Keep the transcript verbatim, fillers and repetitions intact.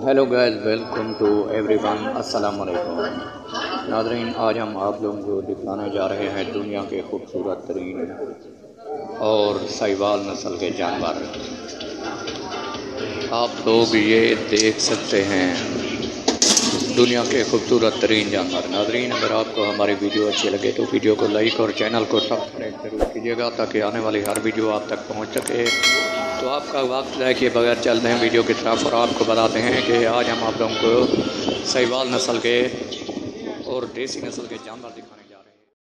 Hello guys, welcome to everyone. अस्सलाम वालेकुम नाज़रीन, आज हम आप लोगों को दिखाने जा रहे हैं दुनिया के खूबसूरत तरीन और साहिवाल नस्ल के जानवर। आप लोग ये देख सकते हैं दुनिया के खूबसूरत तरीन जानवर। नाज़रीन, अगर आपको हमारी वीडियो अच्छी लगे तो वीडियो को लाइक और चैनल को सब्सक्राइब जरूर कीजिएगा ताकि आने वाली हर वीडियो आप तक पहुंच सके। तो आपका वक्त जाए के बगैर चलते हैं वीडियो की तरफ और आपको बताते हैं कि आज हम आप लोगों को साहिवाल नस्ल के और देसी नस्ल के जानवर दिखाएंगे।